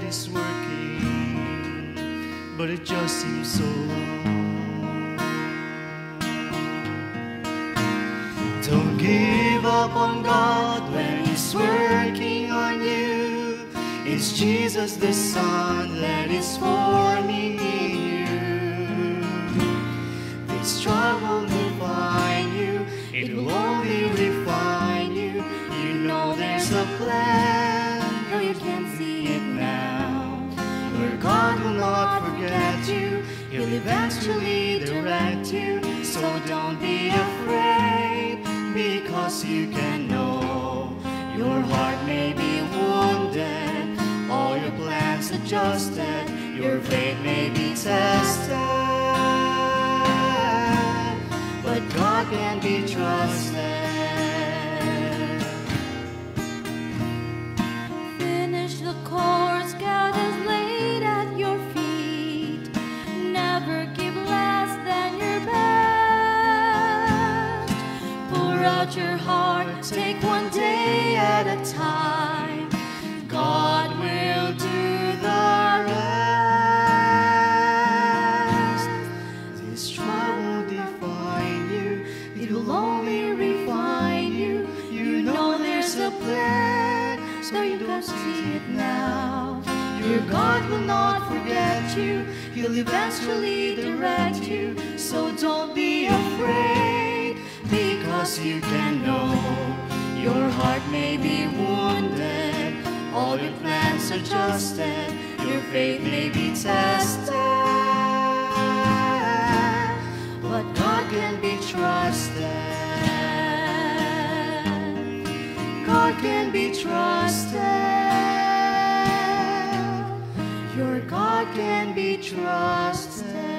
is working, but it just seems so long. Don't give up on God when He's working on you. It's Jesus the Son that is forming in you. This struggle will find you, it will only refine you. You know there's a plan, though you can't see it now. Your God will not forget you, He'll eventually direct you. So don't be afraid, because you can know. Your heart may be wounded, all your plans adjusted, your faith may be tested, but God can be trusted. Finish the course God has laid at your feet. Never give less than your best. Pour out your heart, take one day at a time. God will do the rest. This trial will define you, it will only refine you. You know there's a plan, so you don't see it now. Your God will not forget you, He'll eventually direct you. So don't be afraid, because you can know. Your heart may be wounded, all your plans adjusted, your faith may be tested, but God can be trusted. God can be trusted. Your God can be trusted.